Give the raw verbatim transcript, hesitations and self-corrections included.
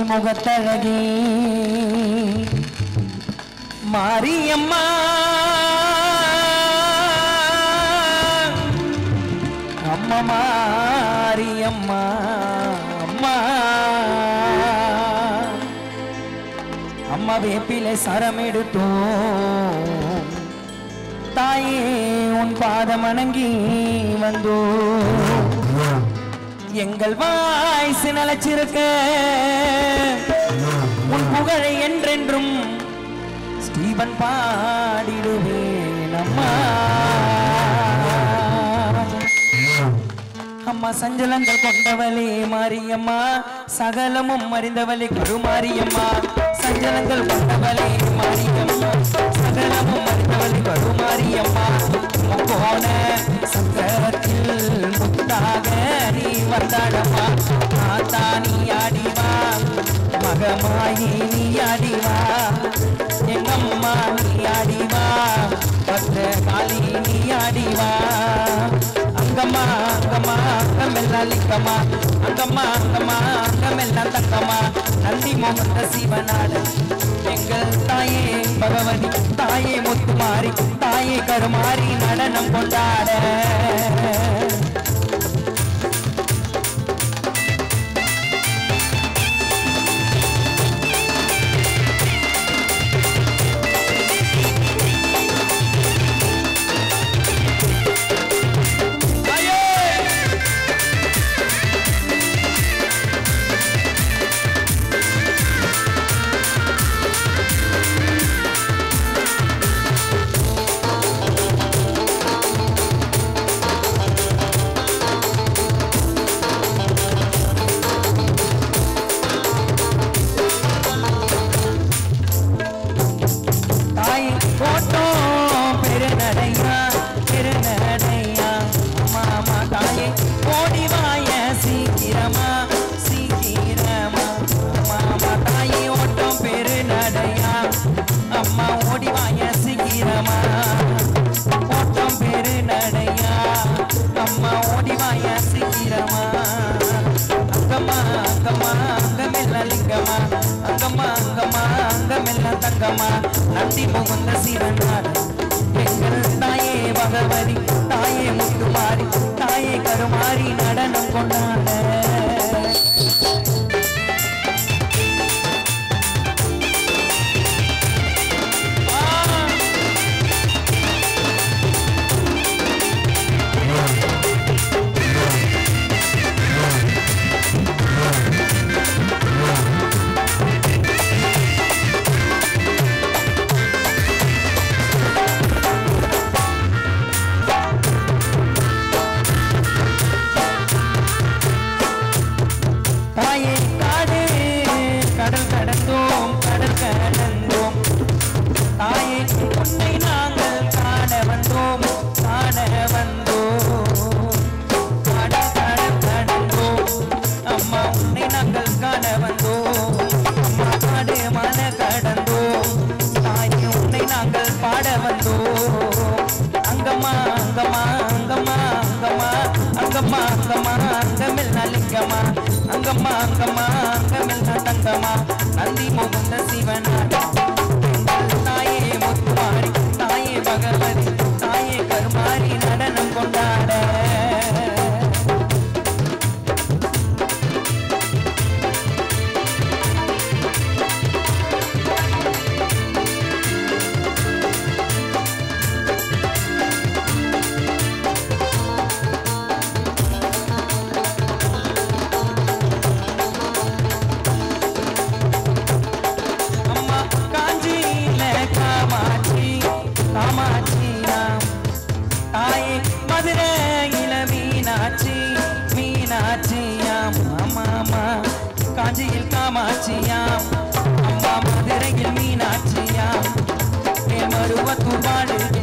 முகத்தழகி மாரியம்மா அம்மா மாரியம்மா அம்மா அம்மா வேப்பிலை சரம் எடுத்தோம் தாயே உன் பாதம் வணங்கி வந்தோ எங்கள் வாய்ஸ் நிலைச்சிருக்க உன் புகழை என்றென்றும் ஸ்டீபன் பாடிடுவேன் அம்மா அம்மா சஞ்சலங்கள் கொண்டவளே மாரியம்மா சகலமும் அறிந்தவளே கருமாரியம்மா சஞ்சலங்கள் கொண்டவளே மாரியம்மா சகலமும் அறிந்தவளே கருமாரியம்மா முக்கோண சக்கரத்தில் முத்தாக நீ வந்தாடம்மா ஆத்தா நீ ஆடிவா மகமாயி நீ ஆடிவா எங்கம்மா நீ ஆடிவா பத்ர காளி நீ ஆடிவா அங்கம்மா அங்கம்மா அங்கமெல்லாம் லிங்கம்மா அங்கம்மா அங்கம்மா அங்கமெல்லாம் தங்கம்மா நந்தி மோகந்த சிவனாடு எங்கள் தாயே பகவதி தாயே முத்துமாரி தாயே கருமாரி நடனம் கொண்டாட நந்தி முகுந்த சிவனார் எங்கள் தாயே பகவதி தாயே முத்துமாரி தாயே கருமாரி நடனம் கொண்டாட அங்கம்மா அங்கம்மா அங்கமெல்லாம் தங்கம்மா நந்தி முகுந்த சிவனார் தாயே முத்துமாரி தாயே பகவதி தாயே கருமாரி நடனம் கொண்டாட காஞ்சியில் காமாட்சியாம் அம்மா மதுரையில் மீனாட்சியாம் மருவத்தூர் வாடு